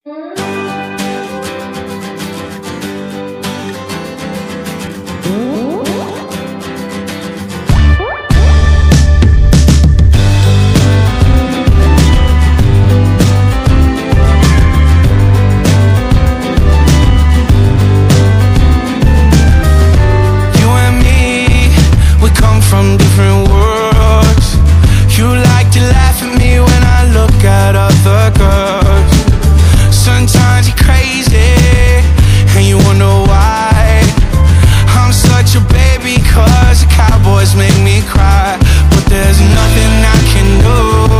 From different worlds. You like to laugh at me when I look at other girls. Sometimes you're crazy and you wonder why I'm such a baby, cause the Cowboys make me cry. But there's nothing I can do.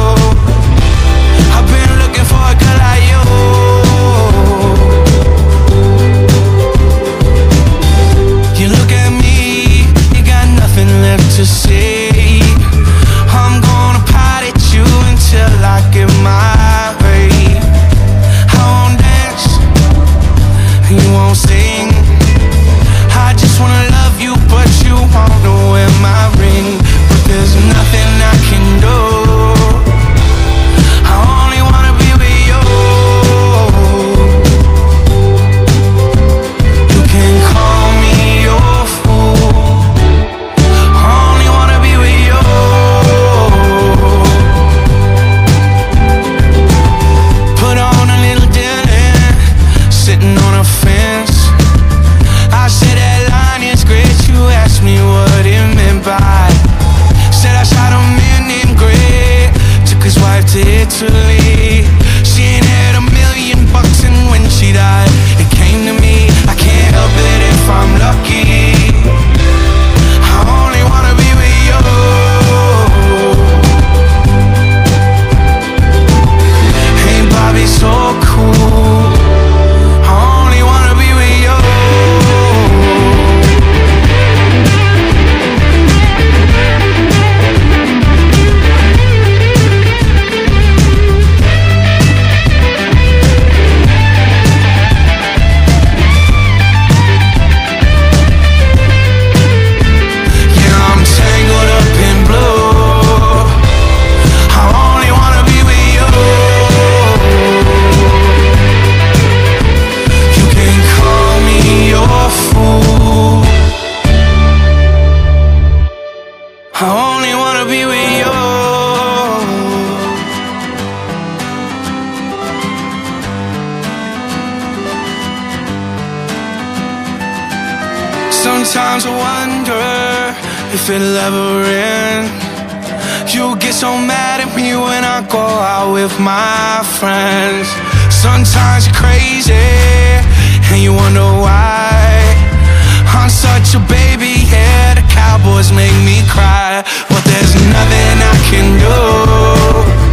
I've been looking for a girl like you. You look at me, you got nothing left to say. I'm gonna pout at you until I get my way. I won't dance, you won't sing. I just wanna love you, but you wanna wear my ring. But there's nothing I can do. I only wanna be with you. You can call me your fool. I only wanna be with you. Put on a little dinner, sitting on a fence. I said that line is great. You asked me what it meant by. Said I shot a man named Grey, took his wife to Italy. She ain't had $1 million, and when she died, it came to me. I can't help it if I'm lucky. I only wanna be with you. Hey, Bobby, so cool. I only wanna be with you. Yeah, I'm tangled up in blue. I only wanna be with you. You can call me your fool. I only wanna be with you. Sometimes I wonder if it'll ever end. You get so mad at me when I go out with my friends. Sometimes you're crazy and you wonder why I'm such a baby, yeah, the Cowboys make me cry. But there's nothing I can do.